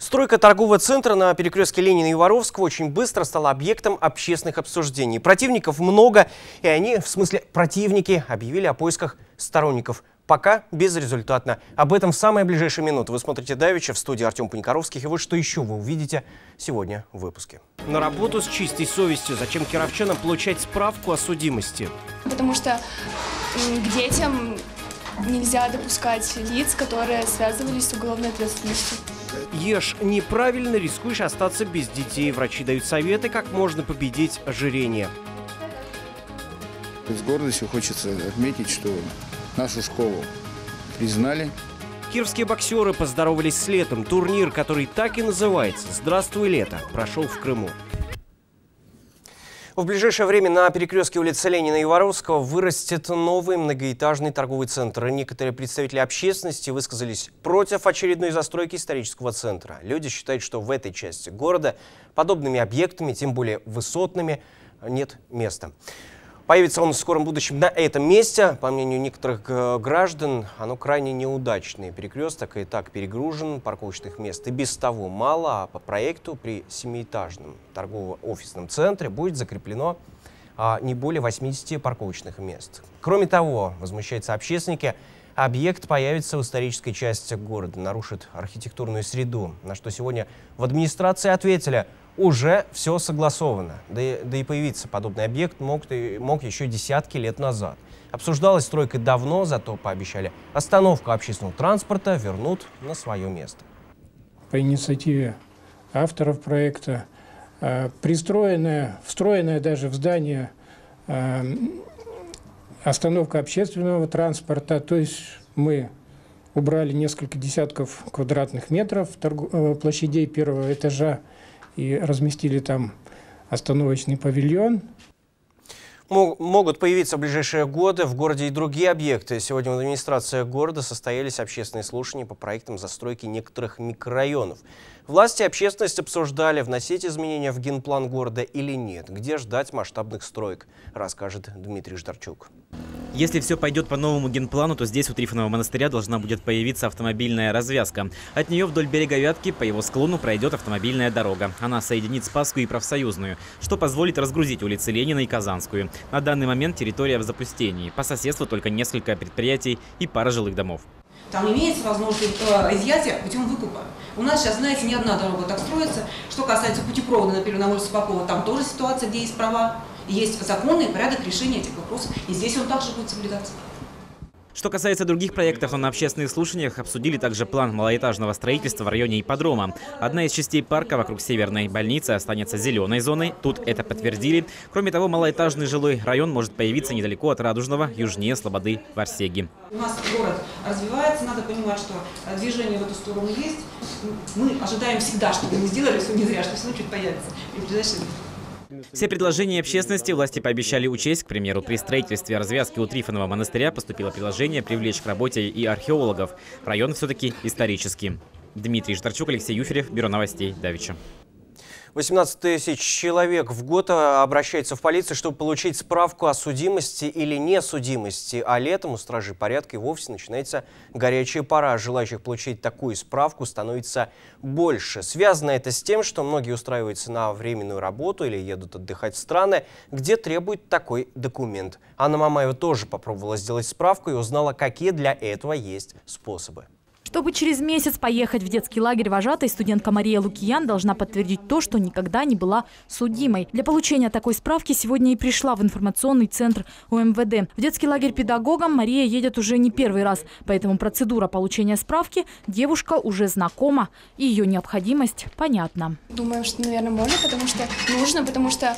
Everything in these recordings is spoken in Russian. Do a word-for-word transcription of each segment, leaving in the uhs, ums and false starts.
Стройка торгового центра на перекрестке Ленина и Воровского очень быстро стала объектом общественных обсуждений. Противников много, и они, в смысле противники, объявили о поисках сторонников. Пока безрезультатно. Об этом в самые ближайшие минуты. Вы смотрите «Давича», в студии Артем Паникоровских. И вот что еще вы увидите сегодня в выпуске. На работу с чистой совестью. Зачем кировчанам получать справку о судимости? Потому что к детям нельзя допускать лиц, которые связывались с уголовной ответственностью. Ешь неправильно, рискуешь остаться без детей. Врачи дают советы, как можно победить ожирение. С гордостью хочется отметить, что нашу школу признали. Кировские боксеры поздоровались с летом. Турнир, который так и называется «Здравствуй, лето», прошел в Крыму. В ближайшее время на перекрестке улицы Ленина и Воровского вырастет новый многоэтажный торговый центр. Некоторые представители общественности высказались против очередной застройки исторического центра. Люди считают, что в этой части города подобными объектами, тем более высотными, нет места. Появится он в скором будущем на этом месте. По мнению некоторых граждан, оно крайне неудачный. Перекресток и так перегружен, парковочных мест и без того мало. А по проекту при семиэтажном торгово-офисном центре будет закреплено а, не более восьмидесяти парковочных мест. Кроме того, возмущаются общественники, объект появится в исторической части города, нарушит архитектурную среду. На что сегодня в администрации ответили: уже все согласовано. Да и, да и появиться подобный объект мог, мог еще десятки лет назад. Обсуждалась стройка давно, зато пообещали остановку общественного транспорта вернут на свое место. По инициативе авторов проекта, пристроенная, встроенная даже в здание остановка общественного транспорта, то есть мы убрали несколько десятков квадратных метров площадей первого этажа и разместили там остановочный павильон. Могут появиться в ближайшие годы в городе и другие объекты. Сегодня в администрации города состоялись общественные слушания по проектам застройки некоторых микрорайонов. Власти и общественность обсуждали, вносить изменения в генплан города или нет. Где ждать масштабных строек, расскажет Дмитрий Ждарчук. Если все пойдет по новому генплану, то здесь у Трифонова монастыря должна будет появиться автомобильная развязка. От нее вдоль берега Вятки по его склону пройдет автомобильная дорога. Она соединит Спасскую и Профсоюзную, что позволит разгрузить улицы Ленина и Казанскую. На данный момент территория в запустении. По соседству только несколько предприятий и пара жилых домов. Там имеется возможность э, изъятия путем выкупа. У нас сейчас, знаете, не одна дорога так строится. Что касается путепровода, например, на улице Попова, там тоже ситуация, где есть права. Есть законный порядок решения этих вопросов, и здесь он также будет соблюдаться. Что касается других проектов, то на общественных слушаниях обсудили также план малоэтажного строительства в районе ипподрома. Одна из частей парка вокруг Северной больницы останется зеленой зоной. Тут это подтвердили. Кроме того, малоэтажный жилой район может появиться недалеко от Радужного, южнее Слободы, Варсеги. У нас город развивается, надо понимать, что движение в эту сторону есть. Мы ожидаем всегда, чтобы мы сделали все не зря, что все чуть появится. И в ближайшее время. Все предложения общественности власти пообещали учесть. К примеру, при строительстве развязки у Трифонова монастыря поступило предложение привлечь к работе и археологов. Район все-таки исторический. Дмитрий Ждарчук, Алексей Юферев, Бюро новостей Давича. восемнадцать тысяч человек в год обращаются в полицию, чтобы получить справку о судимости или несудимости. А летом у стражей порядка и вовсе начинается горячая пора. Желающих получить такую справку становится больше. Связано это с тем, что многие устраиваются на временную работу или едут отдыхать в страны, где требует такой документ. Анна Мамаева тоже попробовала сделать справку и узнала, какие для этого есть способы. Чтобы через месяц поехать в детский лагерь вожатой, студентка Мария Лукиян должна подтвердить то, что никогда не была судимой. Для получения такой справки сегодня и пришла в информационный центр У Эм Вэ Дэ. В детский лагерь педагогам Мария едет уже не первый раз, поэтому процедура получения справки девушка уже знакома, и ее необходимость понятна. Думаю, что, наверное, можно, потому что нужно, потому что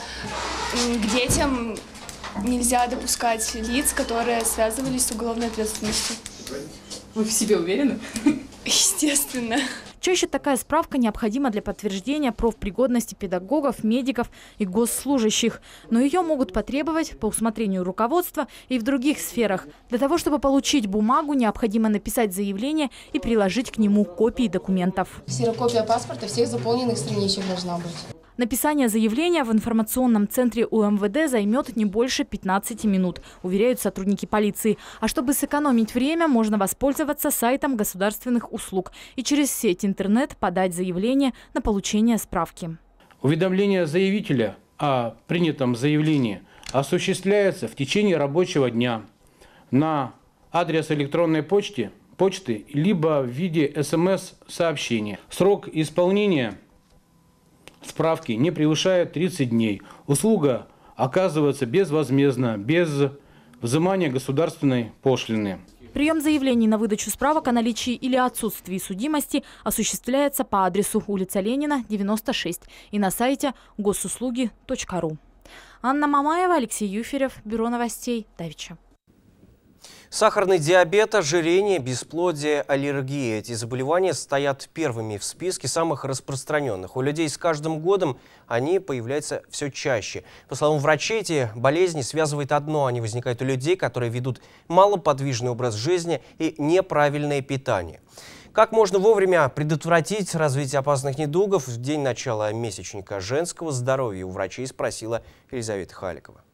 к детям нельзя допускать лиц, которые связывались с уголовной ответственностью. Вы в себе уверены? Естественно. Чаще такая справка необходима для подтверждения профпригодности педагогов, медиков и госслужащих. Но ее могут потребовать по усмотрению руководства и в других сферах. Для того, чтобы получить бумагу, необходимо написать заявление и приложить к нему копии документов. Ксерокопия паспорта всех заполненных страничек должна быть. Написание заявления в информационном центре У Эм Вэ Дэ займет не больше пятнадцати минут, уверяют сотрудники полиции. А чтобы сэкономить время, можно воспользоваться сайтом государственных услуг и через сеть интернет подать заявление на получение справки. Уведомление заявителя о принятом заявлении осуществляется в течение рабочего дня на адрес электронной почты, почты либо в виде эс эм эс-сообщения. Срок исполнения справки не превышает тридцати дней. Услуга оказывается безвозмездно, без взимания государственной пошлины. Прием заявлений на выдачу справок о наличии или отсутствии судимости осуществляется по адресу улица Ленина, девяносто шесть и на сайте госуслуги точка ру. Анна Мамаева, Алексей Юферев, Бюро новостей Давича. Сахарный диабет, ожирение, бесплодие, аллергия. Эти заболевания стоят первыми в списке самых распространенных. У людей с каждым годом они появляются все чаще. По словам врачей, эти болезни связывает одно. Они возникают у людей, которые ведут малоподвижный образ жизни и неправильное питание. Как можно вовремя предотвратить развитие опасных недугов? В день начала месячника женского здоровья у врачей спросила Елизавета Халикова.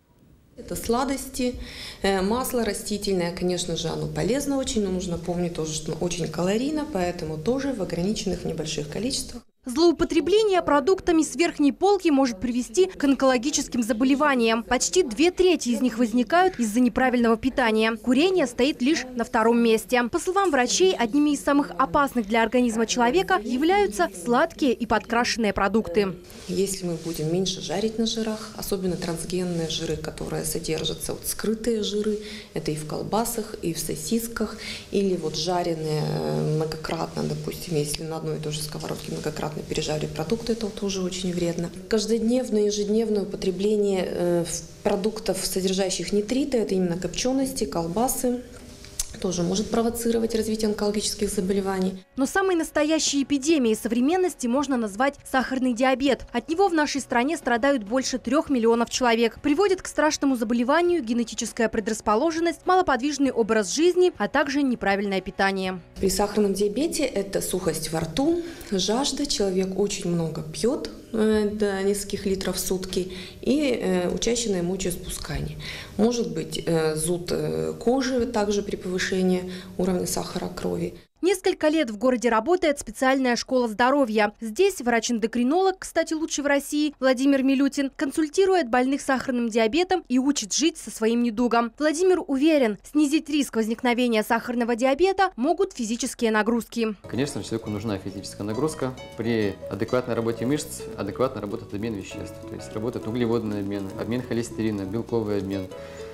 Это сладости, масло растительное, конечно же, оно полезно очень, но нужно помнить тоже, что оно очень калорийно, поэтому тоже в ограниченных небольших количествах. Злоупотребление продуктами с верхней полки может привести к онкологическим заболеваниям. Почти две трети из них возникают из-за неправильного питания. Курение стоит лишь на втором месте. По словам врачей, одними из самых опасных для организма человека являются сладкие и подкрашенные продукты. Если мы будем меньше жарить на жирах, особенно трансгенные жиры, которые содержатся, вот скрытые жиры, это и в колбасах, и в сосисках, или вот жареные многократно, допустим, если на одной и той же сковородке многократно пережаривать продукты, это тоже очень вредно. Каждодневное, ежедневное употребление продуктов, содержащих нитриты, это именно копчености, колбасы, тоже может провоцировать развитие онкологических заболеваний. Но самой настоящей эпидемией современности можно назвать сахарный диабет. От него в нашей стране страдают больше трех миллионов человек. Приводит к страшному заболеванию генетическая предрасположенность, малоподвижный образ жизни, а также неправильное питание. При сахарном диабете это сухость во рту, жажда, человек очень много пьет, до нескольких литров в сутки, и э, учащенное мочеиспускание. Может быть э, зуд э, кожи также при повышении уровня сахара крови. Несколько лет в городе работает специальная школа здоровья. Здесь врач-эндокринолог, кстати, лучший в России, Владимир Милютин, консультирует больных с сахарным диабетом и учит жить со своим недугом. Владимир уверен, снизить риск возникновения сахарного диабета могут физические нагрузки. Конечно, человеку нужна физическая нагрузка. При адекватной работе мышц адекватно работает обмен веществ. То есть работает углеводный обмен, обмен холестерина, белковый обмен.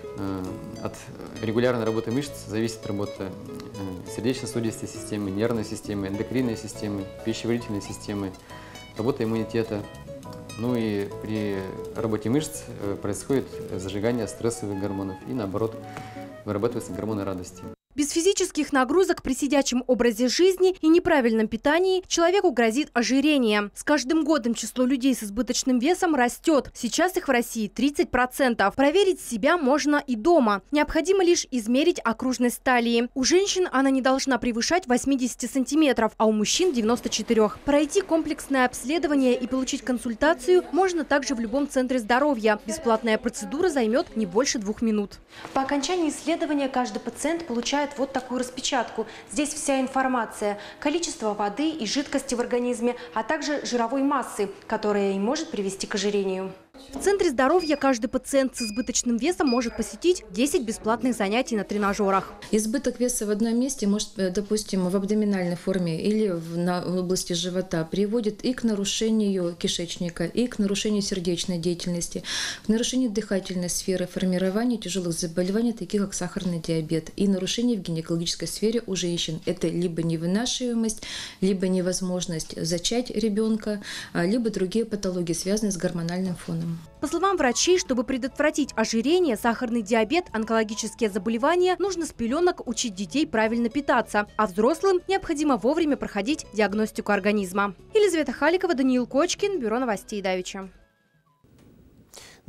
От регулярной работы мышц зависит работа сердечно-сосудистой системы, нервной системы, эндокринной системы, пищеварительной системы, работа иммунитета. Ну и при работе мышц происходит зажигание стрессовых гормонов и наоборот вырабатываются гормоны радости. Без физических нагрузок при сидячем образе жизни и неправильном питании человеку грозит ожирение. С каждым годом число людей с избыточным весом растет. Сейчас их в России тридцать процентов. Проверить себя можно и дома. Необходимо лишь измерить окружность талии. У женщин она не должна превышать восьмидесяти сантиметров, а у мужчин девяноста четырёх. Пройти комплексное обследование и получить консультацию можно также в любом центре здоровья. Бесплатная процедура займет не больше двух минут. По окончании исследования каждый пациент получает вот такую распечатку. Здесь вся информация, количество воды и жидкости в организме, а также жировой массы, которая и может привести к ожирению. В центре здоровья каждый пациент с избыточным весом может посетить десять бесплатных занятий на тренажерах. Избыток веса в одном месте, может, допустим, в абдоминальной форме или в, на, в области живота, приводит и к нарушению кишечника, и к нарушению сердечной деятельности, к нарушению дыхательной сферы, формированию тяжелых заболеваний, таких как сахарный диабет, и нарушение в гинекологической сфере у женщин. Это либо невынашиваемость, либо невозможность зачать ребенка, либо другие патологии, связанные с гормональным фоном. По словам врачей, чтобы предотвратить ожирение, сахарный диабет, онкологические заболевания, нужно с пеленок учить детей правильно питаться, а взрослым необходимо вовремя проходить диагностику организма. Елизавета Халикова, Даниил Кочкин, Бюро новостей Давича.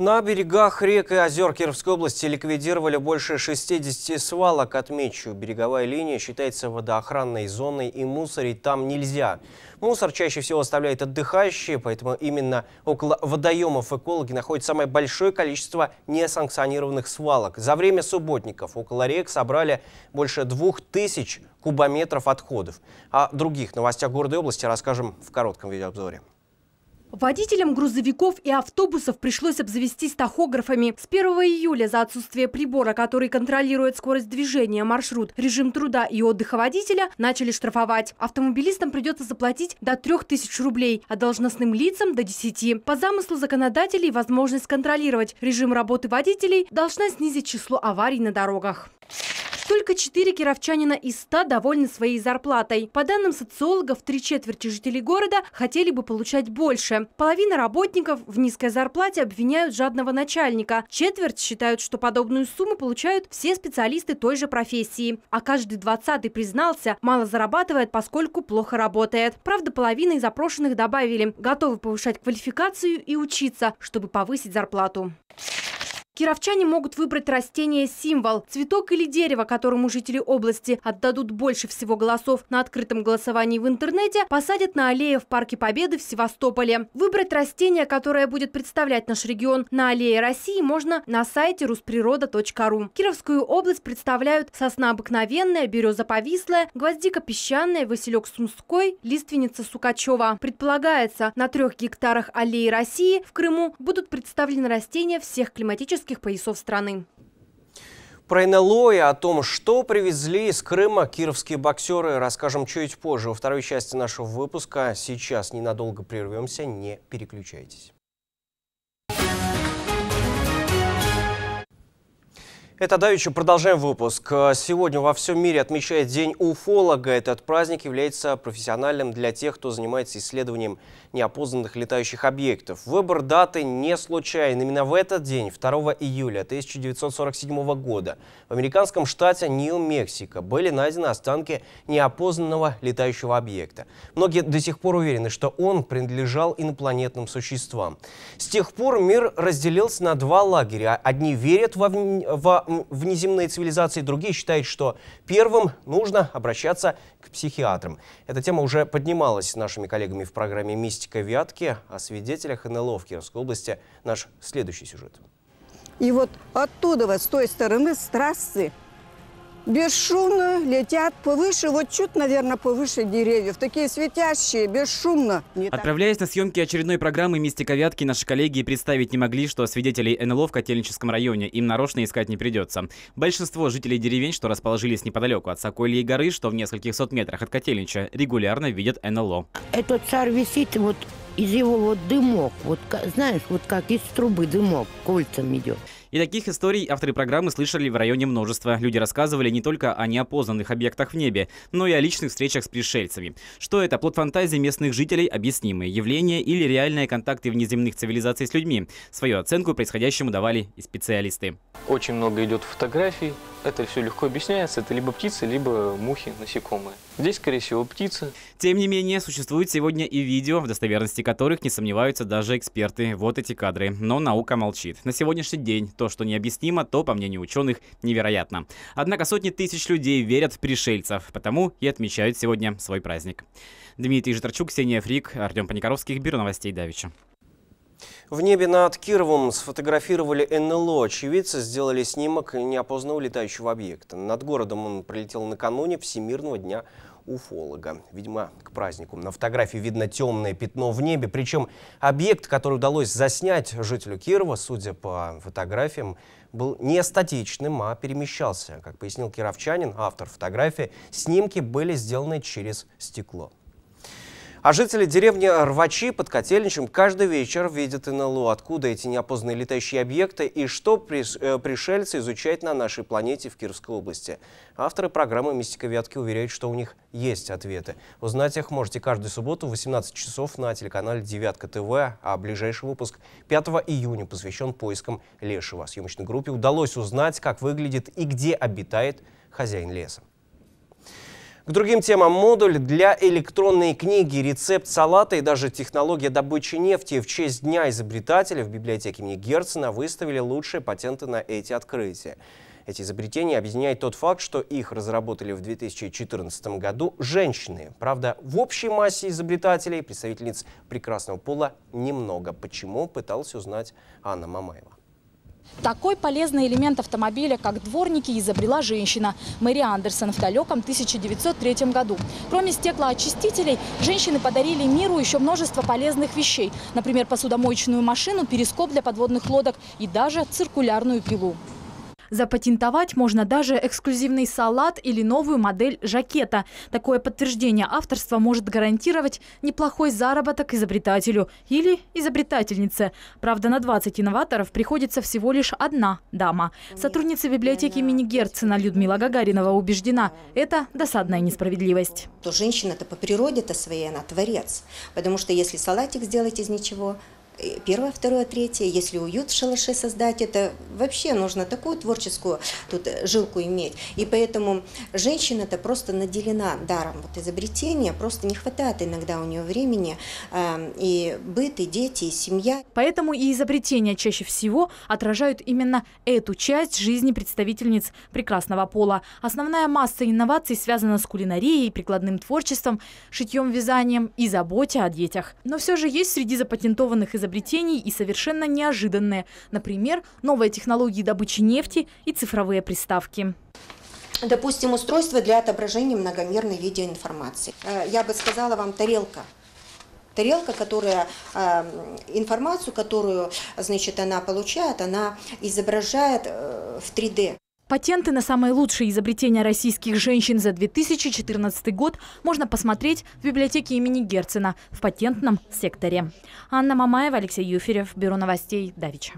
На берегах рек и озер Кировской области ликвидировали больше шестидесяти свалок. Отмечу, береговая линия считается водоохранной зоной, и мусорить там нельзя. Мусор чаще всего оставляют отдыхающие, поэтому именно около водоемов экологи находят самое большое количество несанкционированных свалок. За время субботников около рек собрали больше двух тысяч кубометров отходов. О других новостях города и области расскажем в коротком видеообзоре. Водителям грузовиков и автобусов пришлось обзавестись тахографами. С первого июля за отсутствие прибора, который контролирует скорость движения, маршрут, режим труда и отдыха водителя, начали штрафовать. Автомобилистам придется заплатить до трёх тысяч рублей, а должностным лицам – до десяти. По замыслу законодателей возможность контролировать режим работы водителей должна снизить число аварий на дорогах. Только четыре кировчанина из ста довольны своей зарплатой. По данным социологов, три четверти жителей города хотели бы получать больше. Половина работников в низкой зарплате обвиняют жадного начальника. Четверть считают, что подобную сумму получают все специалисты той же профессии. А каждый двадцатый признался, мало зарабатывает, поскольку плохо работает. Правда, половина из опрошенных добавили, готовы повышать квалификацию и учиться, чтобы повысить зарплату. Кировчане могут выбрать растение-символ, цветок или дерево, которому жители области отдадут больше всего голосов на открытом голосовании в интернете, посадят на аллее в Парке Победы в Севастополе. Выбрать растение, которое будет представлять наш регион на аллее России, можно на сайте русприрода точка ру. Кировскую область представляют сосна обыкновенная, береза повислая, гвоздика песчаная, василек сумской, лиственница сукачева. Предполагается, на трех гектарах аллеи России в Крыму будут представлены растения всех климатических поясов страны. Про эн эл о и о том, что привезли из Крыма кировские боксеры, расскажем чуть позже во второй части нашего выпуска. Сейчас ненадолго прервемся, не переключайтесь. Это давеча, продолжаем выпуск. Сегодня во всем мире отмечает День уфолога. Этот праздник является профессиональным для тех, кто занимается исследованием неопознанных летающих объектов. Выбор даты не случайен. Именно в этот день, второго июля тысяча девятьсот сорок седьмого года, в американском штате Нью-Мексико были найдены останки неопознанного летающего объекта. Многие до сих пор уверены, что он принадлежал инопланетным существам. С тех пор мир разделился на два лагеря. Одни верят во, во внеземные цивилизации, другие считают, что первым нужно обращаться к психиатрам. Эта тема уже поднималась с нашими коллегами в программе «Мистика Вятки». О свидетелях эн эл о в Кировской области наш следующий сюжет. И вот оттуда, вот с той стороны, с трассы, бесшумно летят повыше, вот чуть, наверное, повыше деревьев. Такие светящие, бесшумно. Отправляясь на съемки очередной программы «Мистика Вятки», наши коллеги представить не могли, что свидетелей эн эл о в Котельническом районе им нарочно искать не придется. Большинство жителей деревень, что расположились неподалеку от Сокольей горы, что в нескольких сот метрах от Котельнича, регулярно видят эн эл о. Этот шар висит, вот из его вот дымок, вот знаешь, вот как из трубы дымок кольцам идет. И таких историй авторы программы слышали в районе множество. Люди рассказывали не только о неопознанных объектах в небе, но и о личных встречах с пришельцами. Что это, плод фантазии местных жителей, объяснимые явления или реальные контакты внеземных цивилизаций с людьми? Свою оценку происходящему давали и специалисты. Очень много идет фотографий. Это все легко объясняется. Это либо птицы, либо мухи, насекомые. Здесь, скорее всего, птицы. Тем не менее, существует сегодня и видео, в достоверности которых не сомневаются даже эксперты. Вот эти кадры. Но наука молчит. На сегодняшний день то, что необъяснимо, то, по мнению ученых, невероятно. Однако сотни тысяч людей верят в пришельцев, потому и отмечают сегодня свой праздник. Дмитрий Житарчук, Ксения Фрик, Артем Паникоровский. Бюро новостей давеча. В небе над Кировом сфотографировали эн эл о. Очевидцы сделали снимок неопознанного летающего объекта. Над городом он пролетел накануне Всемирного дня уфолога. Видимо, к празднику. На фотографии видно темное пятно в небе. Причем объект, который удалось заснять жителю Кирова, судя по фотографиям, был не статичным, а перемещался. Как пояснил кировчанин, автор фотографии, снимки были сделаны через стекло. А жители деревни Рвачи под Котельничем каждый вечер видят эн эл о. Откуда эти неопознанные летающие объекты и что пришельцы изучают на нашей планете в Кировской области? Авторы программы «Мистика Вятки» уверяют, что у них есть ответы. Узнать их можете каждую субботу в восемнадцать часов на телеканале «Девятка ТВ», а ближайший выпуск пятого июня посвящен поискам лешего. Съемочной группе удалось узнать, как выглядит и где обитает хозяин леса. К другим темам: модуль для электронной книги, рецепт салата и даже технология добычи нефти. В честь Дня изобретателя в библиотеке имени Герцена выставили лучшие патенты на эти открытия. Эти изобретения объединяет тот факт, что их разработали в две тысячи четырнадцатом году женщины. Правда, в общей массе изобретателей представительниц прекрасного пола немного. Почему, пыталась узнать Анна Мамаева. Такой полезный элемент автомобиля, как дворники, изобрела женщина Мэри Андерсон в далеком тысяча девятьсот третьем году. Кроме стеклоочистителей, женщины подарили миру еще множество полезных вещей. Например, посудомоечную машину, перископ для подводных лодок и даже циркулярную пилу. Запатентовать можно даже эксклюзивный салат или новую модель жакета. Такое подтверждение авторства может гарантировать неплохой заработок изобретателю или изобретательнице. Правда, на двадцать инноваторов приходится всего лишь одна дама. Сотрудница библиотеки имени Герцена Людмила Гагаринова убеждена, это досадная несправедливость. То женщина-то по природе-то своей, она творец. Потому что если салатик сделать из ничего, первое, второе, третье, если уют в шалаше создать, это вообще нужно такую творческую тут жилку иметь. И поэтому женщина-то просто наделена даром вот изобретения, просто не хватает иногда у нее времени, э, и быт, и дети, и семья. Поэтому и изобретения чаще всего отражают именно эту часть жизни представительниц прекрасного пола. Основная масса инноваций связана с кулинарией, прикладным творчеством, шитьем, вязанием и заботой о детях. Но все же есть среди запатентованных изобретений изобретений и совершенно неожиданные. Например, новые технологии добычи нефти и цифровые приставки. Допустим, устройство для отображения многомерной видеоинформации. Я бы сказала вам тарелка. Тарелка, которая информацию, которую, значит, она получает, она изображает в три дэ. Патенты на самые лучшие изобретения российских женщин за две тысячи четырнадцатый год можно посмотреть в библиотеке имени Герцена в патентном секторе. Анна Мамаева, Алексей Юферев, Бюро новостей, Давича.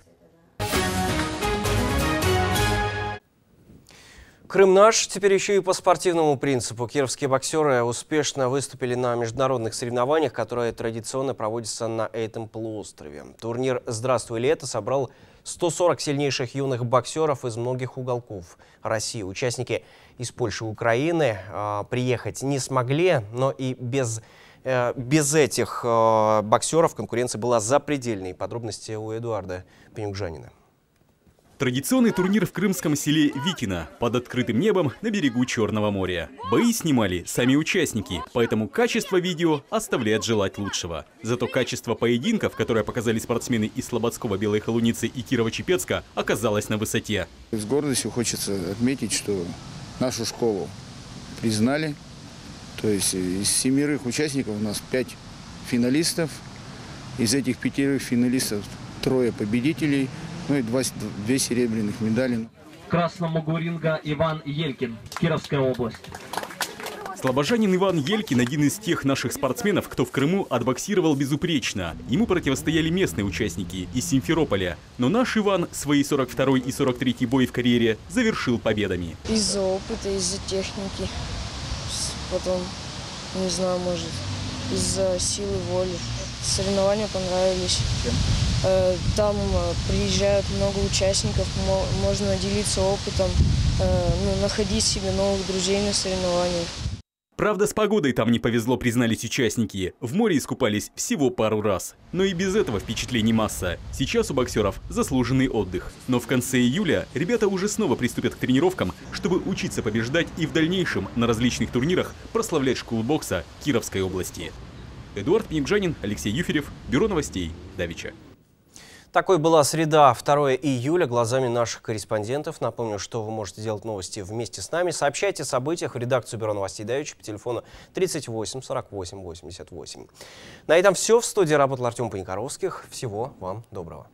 Крым наш, теперь еще и по спортивному принципу. Кировские боксеры успешно выступили на международных соревнованиях, которые традиционно проводятся на этом полуострове. Турнир «Здравствуй, лето» собрал сто сорок сильнейших юных боксеров из многих уголков России. Участники из Польши и Украины э, приехать не смогли, но и без, э, без этих э, боксеров конкуренция была запредельной. Подробности у Эдуарда Пенюкжанина. Традиционный турнир в крымском селе Викино под открытым небом на берегу Черного моря. Бои снимали сами участники, поэтому качество видео оставляет желать лучшего. Зато качество поединков, которые показали спортсмены из Слободского, Белой Холуницы и Кирово-Чепецка, оказалось на высоте. С гордостью хочется отметить, что нашу школу признали. То есть из семерых участников у нас пять финалистов. Из этих пятерых финалистов трое победителей. Ну и два, две серебряных медали. Красному углу ринга Иван Елькин, Кировская область. Слобожанин Иван Елькин – один из тех наших спортсменов, кто в Крыму отбоксировал безупречно. Ему противостояли местные участники из Симферополя. Но наш Иван свои сорок второй и сорок третий бои в карьере завершил победами. Из-за опыта, из-за техники. Потом, не знаю, может, из-за силы воли. Соревнования понравились. Там приезжают много участников, можно делиться опытом, ну, находить себе новых друзей на соревнованиях. Правда, с погодой там не повезло, признались участники. В море искупались всего пару раз. Но и без этого впечатлений масса. Сейчас у боксеров заслуженный отдых. Но в конце июля ребята уже снова приступят к тренировкам, чтобы учиться побеждать и в дальнейшем на различных турнирах прославлять школу бокса Кировской области. Эдуард Пенюкжанин, Алексей Юферев, Бюро новостей, Давича. Такой была среда, второе июля, глазами наших корреспондентов. Напомню, что вы можете делать новости вместе с нами. Сообщайте о событиях в редакцию Бюро новостей Давича по телефону тридцать восемь сорок восемь восемьдесят восемь. На этом все. В студии работал Артем Паникоровских. Всего вам доброго.